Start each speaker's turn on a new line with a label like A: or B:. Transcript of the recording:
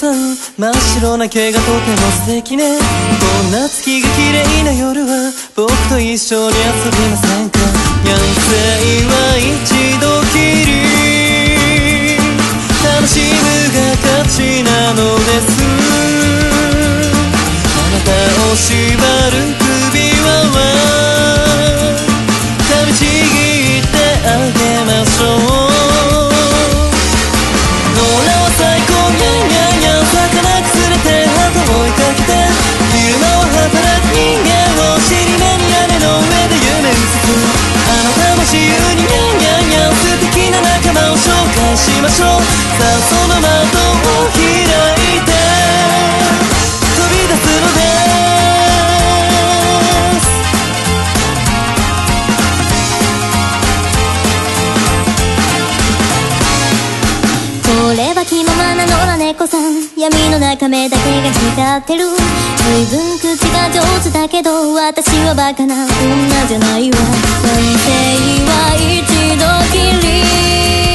A: さん、真っ白な毛がとても素敵ね。こんな月が綺麗な夜は僕と一緒に遊びませんか。人生は一度きり、楽しむが勝ちなのです。あなたを縛る首輪は噛みちぎってあげましょう。野良は最高、ニャンニャンニャン、魚くすれて鳩を追いかけて、昼間は働く人間を尻目に屋根の上で夢うつつ、あなたも自由にニャンニャンニャン、素敵な仲間を紹介しましょう。さあその窓を開いて飛び出すのです。
B: これは気ままな野良猫さん、闇の中目だけが光ってる。随分口が上手だけど私はバカな女じゃないわ。人生は一度きり、